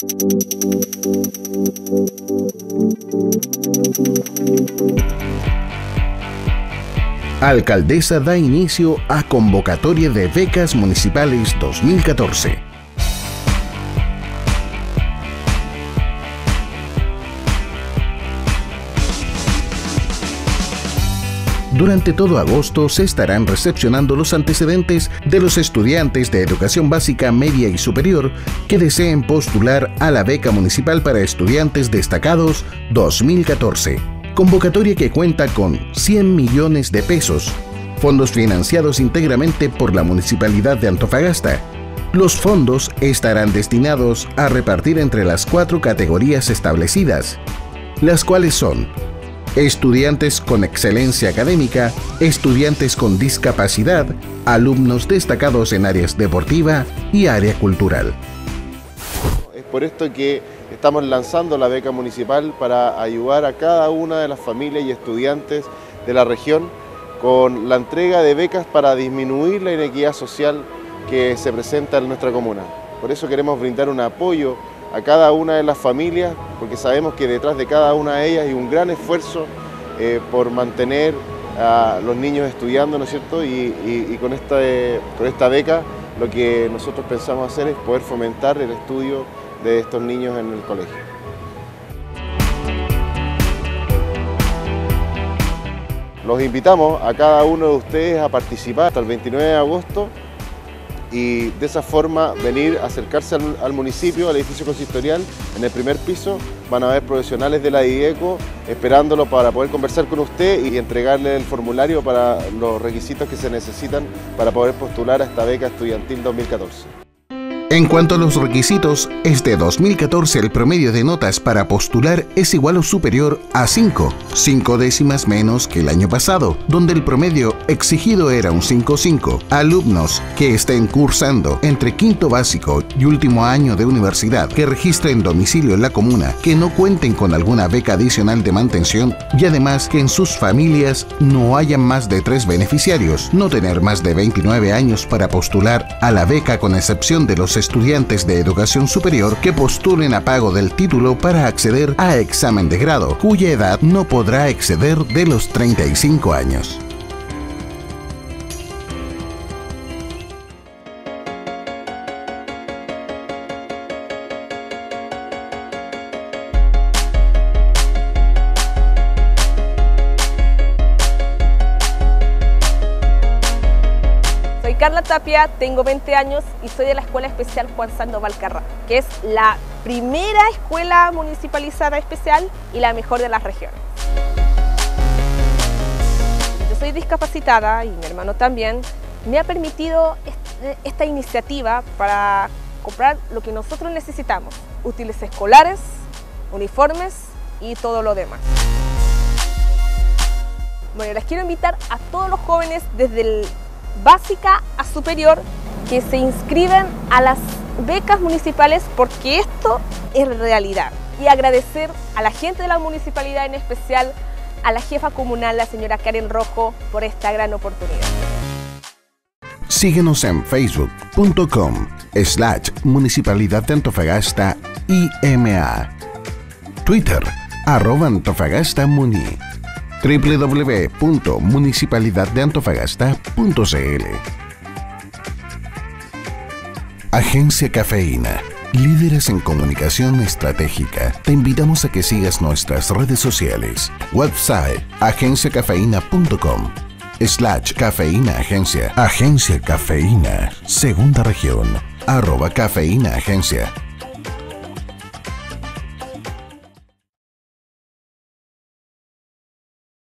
Alcaldesa da inicio a convocatoria de becas municipales 2014. Durante todo agosto se estarán recepcionando los antecedentes de los estudiantes de educación básica, media y superior que deseen postular a la beca municipal para estudiantes destacados 2014. Convocatoria que cuenta con 100 millones de pesos, fondos financiados íntegramente por la Municipalidad de Antofagasta. Los fondos estarán destinados a repartir entre las 4 categorías establecidas, las cuales son estudiantes con excelencia académica, estudiantes con discapacidad, alumnos destacados en áreas deportiva y área cultural. Es por esto que estamos lanzando la beca municipal para ayudar a cada una de las familias y estudiantes de la región con la entrega de becas para disminuir la inequidad social que se presenta en nuestra comuna. Por eso queremos brindar un apoyo a cada una de las familias, porque sabemos que detrás de cada una de ellas hay un gran esfuerzo por mantener a los niños estudiando, ¿no es cierto? Y con esta beca lo que nosotros pensamos hacer es poder fomentar el estudio de estos niños en el colegio. Los invitamos a cada uno de ustedes a participar hasta el 29 de agosto y de esa forma venir a acercarse al municipio, al edificio consistorial. En el primer piso van a haber profesionales de la IDECO esperándolo para poder conversar con usted y entregarle el formulario para los requisitos que se necesitan para poder postular a esta beca estudiantil 2014. En cuanto a los requisitos, este 2014 el promedio de notas para postular es igual o superior a 5 décimas menos que el año pasado, donde el promedio exigido era un 5.5. Alumnos que estén cursando entre quinto básico y último año de universidad, que registren domicilio en la comuna, que no cuenten con alguna beca adicional de mantención y además que en sus familias no hayan más de 3 beneficiarios, no tener más de 29 años para postular a la beca con excepción de los estudiantes de educación superior que postulen a pago del título para acceder a examen de grado, cuya edad no podrá exceder de los 35 años. Carla Tapia, tengo 20 años y soy de la Escuela Especial Juan Sandoval Carrá, que es la primera escuela municipalizada especial y la mejor de las regiones. Yo soy discapacitada y mi hermano también. Me ha permitido esta iniciativa para comprar lo que nosotros necesitamos: útiles escolares, uniformes y todo lo demás. Bueno, les quiero invitar a todos los jóvenes desde el básica a superior que se inscriben a las becas municipales, porque esto es realidad. Y agradecer a la gente de la municipalidad, en especial a la jefa comunal, la señora Karen Rojo, por esta gran oportunidad. Síguenos en facebook.com/Municipalidad de Antofagasta IMA, Twitter @AntofagastaMuni, www.municipalidaddeantofagasta.cl. Agencia Cafeína, líderes en comunicación estratégica. Te invitamos a que sigas nuestras redes sociales. Website agenciacafeína.com/cafeína agencia. Agencia Cafeína, segunda región, @cafeína agencia.